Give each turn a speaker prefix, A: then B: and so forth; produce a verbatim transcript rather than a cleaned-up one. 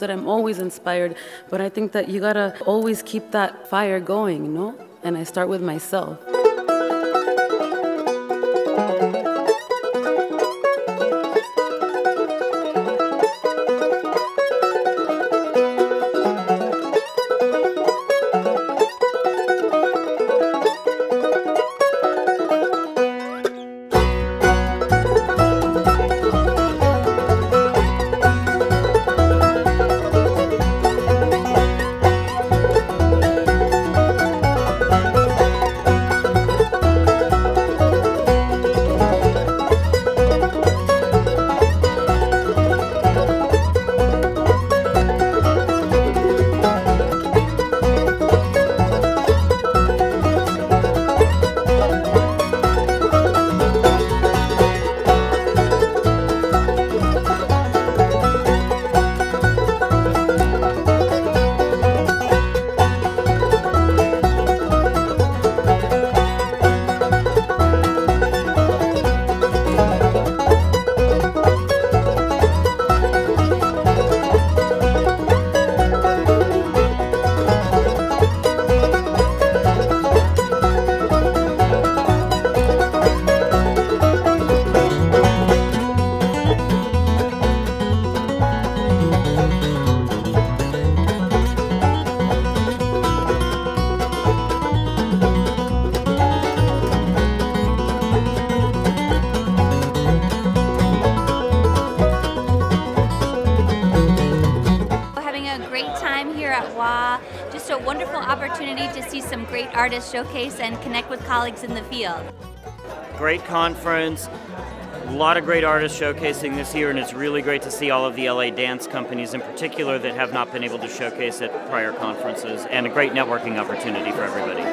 A: that I'm always inspired, but I think that you gotta always keep that fire going, you know? And I start with myself.
B: Here at W A, just a wonderful opportunity to see some great artists showcase and connect with colleagues in the field.
C: Great conference, a lot of great artists showcasing this year, and it's really great to see all of the L A dance companies in particular that have not been able to showcase at prior conferences, and a great networking opportunity for everybody.